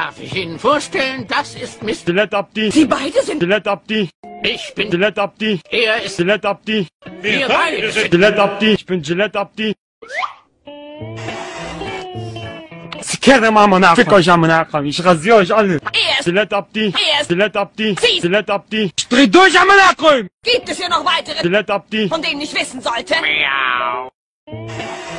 Darf ich Ihnen vorstellen, das ist Mr. Skelett Abdi. Sie beide sind... Skelett Abdi. Ich bin... Skelett Abdi. Er ist... Skelett Abdi. Wir beide sind... Skelett Abdi. Ich bin Skelett Abdi. Sikerim amına. Fick euch amına. Ich rasiere euch alle. Er ist... Skelett Abdi. Skelett Abdi. Sie- Skelett Abdi. Ich dreh durch amına koyayım. Gibt es hier noch weitere, Skelett Abdi. von denen ich wissen sollte? Miau.